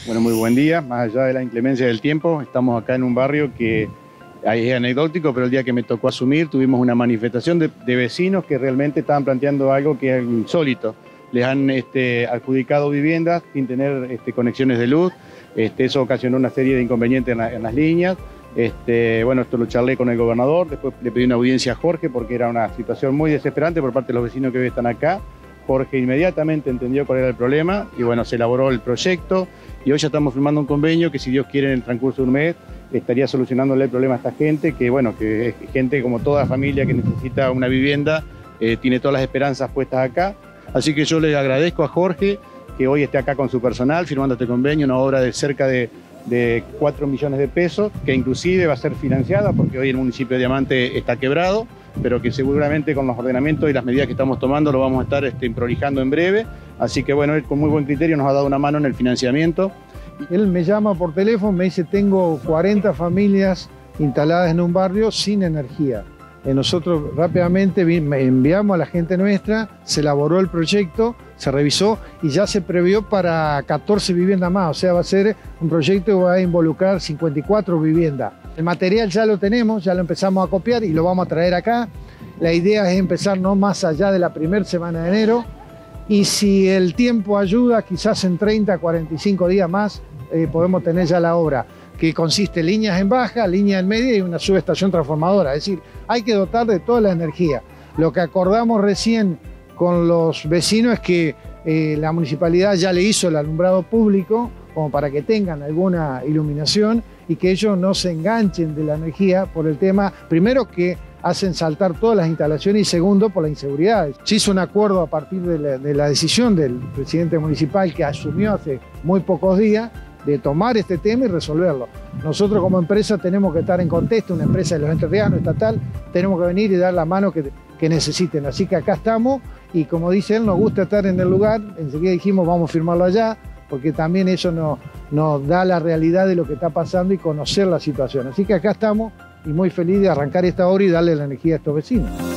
Bueno, muy buen día. Más allá de la inclemencia del tiempo, estamos acá en un barrio que es anecdótico, pero el día que me tocó asumir tuvimos una manifestación de vecinos que realmente estaban planteando algo que es insólito. Les han adjudicado viviendas sin tener conexiones de luz. Eso ocasionó una serie de inconvenientes en las líneas. Bueno, esto lo charlé con el gobernador, después le pedí una audiencia a Jorge porque era una situación muy desesperante por parte de los vecinos que hoy están acá. Jorge inmediatamente entendió cuál era el problema y bueno, se elaboró el proyecto y hoy ya estamos firmando un convenio que, si Dios quiere, en el transcurso de un mes estaría solucionándole el problema a esta gente, que bueno, que es gente como toda familia que necesita una vivienda, tiene todas las esperanzas puestas acá. Así que yo le agradezco a Jorge que hoy esté acá con su personal firmando este convenio, una obra de cerca de 4 millones de pesos, que inclusive va a ser financiada porque hoy el municipio de Diamante está quebrado, pero que seguramente con los ordenamientos y las medidas que estamos tomando lo vamos a estar prolijando en breve. Así que bueno, él con muy buen criterio nos ha dado una mano en el financiamiento. Él me llama por teléfono, me dice: tengo 40 familias instaladas en un barrio sin energía. Nosotros rápidamente enviamos a la gente nuestra, se elaboró el proyecto, se revisó y ya se previó para 14 viviendas más. O sea, va a ser un proyecto que va a involucrar 54 viviendas. El material ya lo tenemos, ya lo empezamos a copiar y lo vamos a traer acá. La idea es empezar no más allá de la primera semana de enero. Y si el tiempo ayuda, quizás en 30, 45 días más podemos tener ya la obra, que consiste en líneas en baja, líneas en media y una subestación transformadora. Es decir, hay que dotar de toda la energía. Lo que acordamos recién con los vecinos es que la municipalidad ya le hizo el alumbrado público como para que tengan alguna iluminación y que ellos no se enganchen de la energía por el tema, primero, que hacen saltar todas las instalaciones y segundo, por la inseguridad. Se hizo un acuerdo a partir de la decisión del presidente municipal, que asumió hace muy pocos días, de tomar este tema y resolverlo. Nosotros como empresa tenemos que estar en contexto, una empresa de los entrerrianos estatal, tenemos que venir y dar la mano que necesiten. Así que acá estamos y, como dice él, nos gusta estar en el lugar. Enseguida dijimos vamos a firmarlo allá, porque también eso nos da la realidad de lo que está pasando y conocer la situación. Así que acá estamos y muy feliz de arrancar esta obra y darle la energía a estos vecinos.